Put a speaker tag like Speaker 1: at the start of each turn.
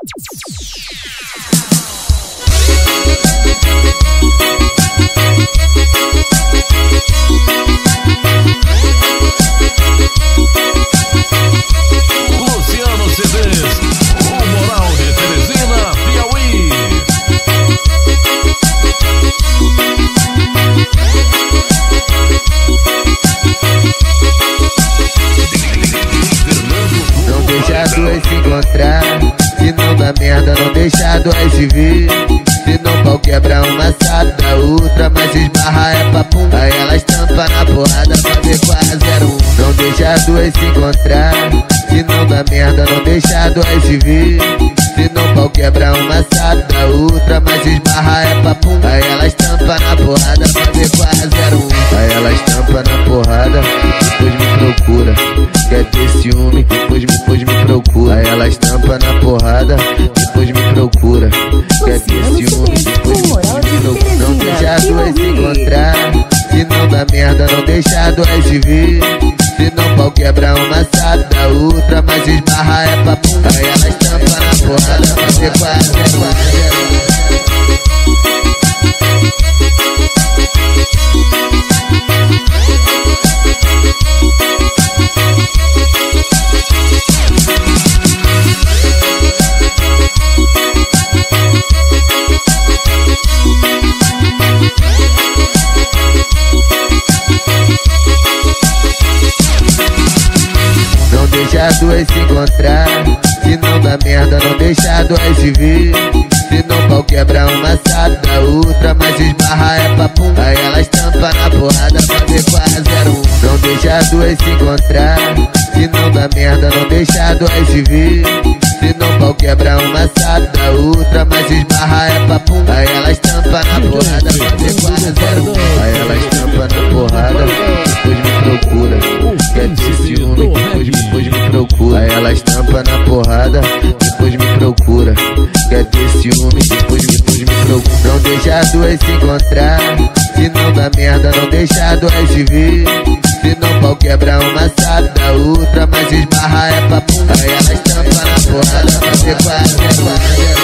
Speaker 1: Luciano CDs, o Moral de Teresina, Piauí.
Speaker 2: Não deixa duas se encontrar, se não dá merda não deixa duas se ver. Se não pau quebra uma sabe da outra, mas esbarra é papum. Aí elas tampa na porrada pra ver qual é 01. Não deixa duas se encontrar, se não dá merda não deixa duas se ver. Se não pau quebra uma sabe da outra, mas esbarra é papum. Aí elas tampa na porrada pra ver qual é 01. Aí elas tampa na porrada, depois me procura. Quer ter ciúme, depois me procura. Aí elas tampa na porrada, depois me procura. Quer ter ciúme, depois me procura. Não deixa duas se encontrar, se não dá merda não deixa duas se ver. Se não pau quebra uma sabe da outra, mas esbarra é papum. Aí elas tampa na porrada pra ver qual é. Não deixa duas se encontrar, se não dá merda não deixa duas se ver. Se não pau quebra uma sabe da outra, mas esbarra é papum. Aí elas tampa na porrada pra ver qual é 01. Não deixa duas se encontrar, se não dá merda não deixa duas se ver. Se não pau quebra uma sabe da outra, mas esbarra é papum. Aí elas tampa na porrada pra ver qual é 01. Aí elas tampa na porrada, depois me procura. Quer ter ciúme, depois me procura. Aí elas tampa na porrada, depois me procura. Quer ter ciúme, depois me procura. Não deixa duas se encontrar, se não dá merda não deixa duas se ver. Se não pau quebra uma sabe da outra, mas esbarra é papum. Aí elas tampa na porrada pra ver qual é.